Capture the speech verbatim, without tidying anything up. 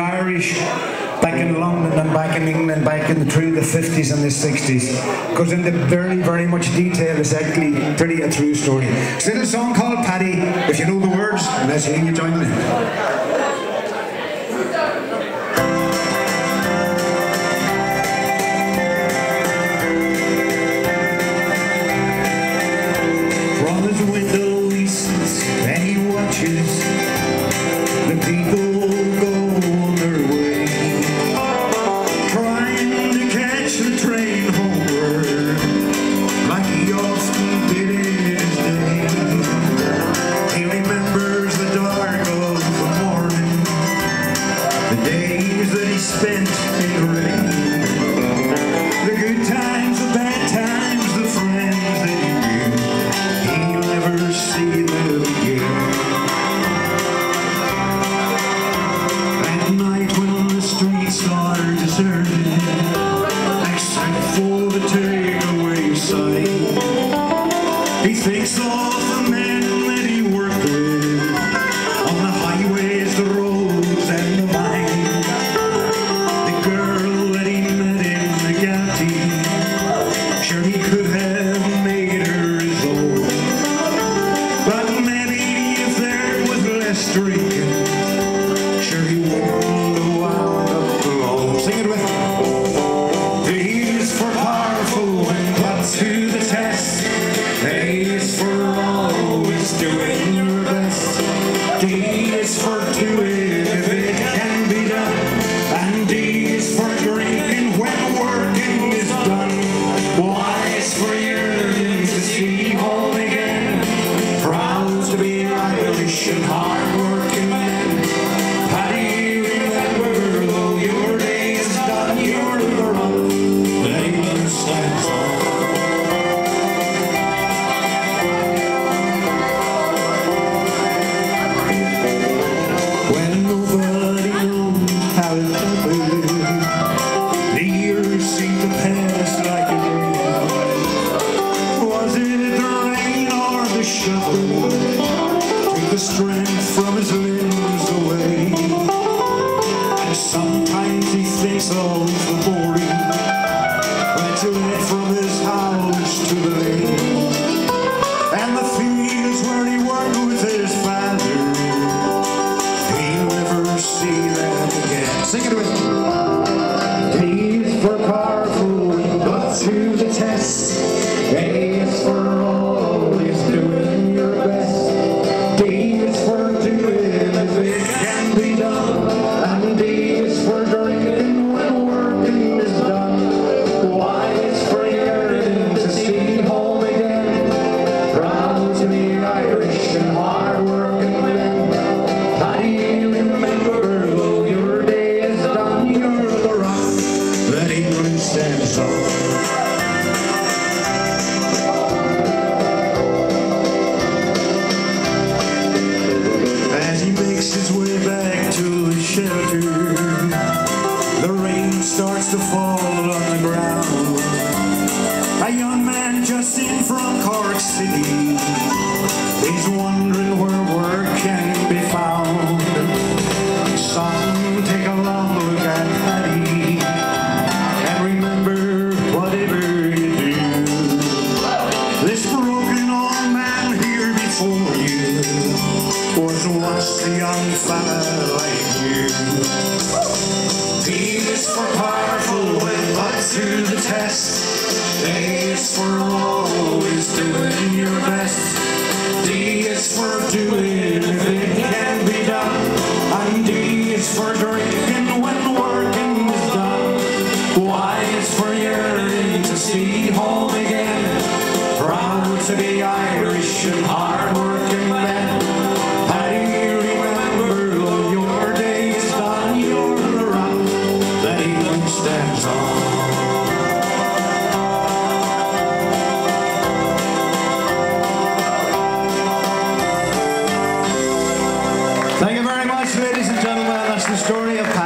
Irish back in London and back in England, back in the, through the fifties and the sixties. Goes into very, very much detail. It's actually pretty a true story. It's in a song called Paddy, if you know the words, and let's hear you join in. The people go on their way, trying to catch the train homeward, like he often did in his day. He remembers the dark of the morning, the days that he spent in the rain, the good times, the bad times, the friends that he knew. He'll never see them again. Are deserted, except for the takeaway sign. He thinks of the men that he worked with on the highways, the roads, and the mine. The girl that he met in the Gatti, sure he could have made her his own. But maybe if there was less drinking, sure he wouldn't. Sing it with me. D is for powerful when put to the test. A is for always doing your best. D is for doing if it can be done. And D is for drinking when working is done. Y is for yearning to see home again. Proud to be Irish and hard-working men. Paddy, remember though your day is done, you're the rock that England stands on. When nobody knows how it happened, the years seem to pass like a dream. Was it the rain or the shovel? Took the strength from his limbs away. And sometimes he thinks of the boring went to it from his house to the lane, and the fields where he worked with his father. He'll never see that again. Sing it with me. D is for powerful but to the test. A is for always doing your best. D is for doing if it can be done. And D is for drinking when working is done. Y is for yearning to see home again. Proud to be Irish and hard-working men. Paddy, remember though your day is done, you're the rock that England stands on. As he makes his way back to the shelter, the rain starts to fall on the ground. A young man just in from Cork City, he's wondering where work can be found. Son, take a long look at Paddy and remember whatever you do. This broken old man here before you was once a young fella like you. D is for powerful when put to the test. A is for always doing your best. D is for doing if it can be done. And D is for drinking when working is done. Y is for yearning to see home again. Proud to be Irish and hard-working men. Paddy, remember though your day is done, you're the rock that England stands on. Thank you very much, ladies and gentlemen. That's the story of Paddy.